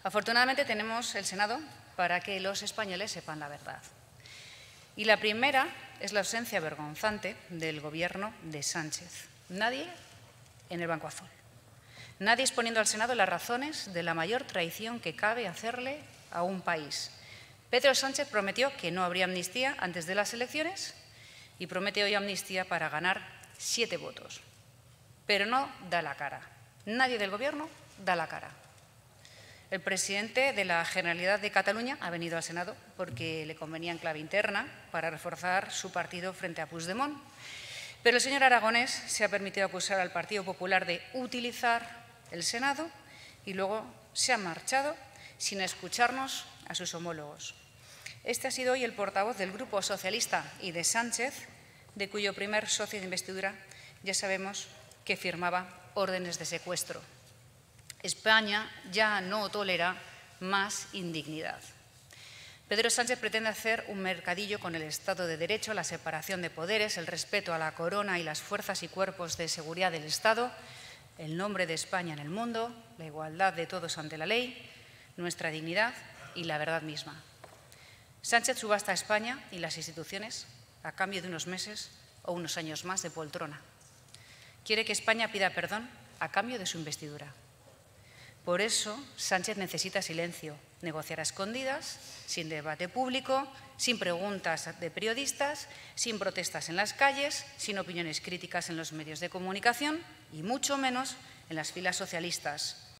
Afortunadamente tenemos el Senado para que los españoles sepan la verdad. Y la primera es la ausencia vergonzante del Gobierno de Sánchez. Nadie en el Banco Azul. Nadie exponiendo al Senado las razones de la mayor traición que cabe hacerle a un país. Pedro Sánchez prometió que no habría amnistía antes de las elecciones y promete hoy amnistía para ganar 7 votos. Pero no da la cara. Nadie del Gobierno da la cara. El presidente de la Generalitat de Cataluña ha venido al Senado porque le convenía en clave interna para reforzar su partido frente a Puigdemont. Pero el señor Aragonés se ha permitido acusar al Partido Popular de utilizar el Senado y luego se ha marchado sin escucharnos a sus homólogos. Este ha sido hoy el portavoz del Grupo Socialista y de Sánchez, de cuyo primer socio de investidura ya sabemos que firmaba órdenes de secuestro. España ya no tolera más indignidad. Pedro Sánchez pretende hacer un mercadillo con el Estado de Derecho, la separación de poderes, el respeto a la corona y las fuerzas y cuerpos de seguridad del Estado, el nombre de España en el mundo, la igualdad de todos ante la ley, nuestra dignidad y la verdad misma. Sánchez subasta a España y las instituciones a cambio de unos meses o unos años más de poltrona. Quiere que España pida perdón a cambio de su investidura. Por eso, Sánchez necesita silencio, negociar a escondidas, sin debate público, sin preguntas de periodistas, sin protestas en las calles, sin opiniones críticas en los medios de comunicación y mucho menos en las filas socialistas.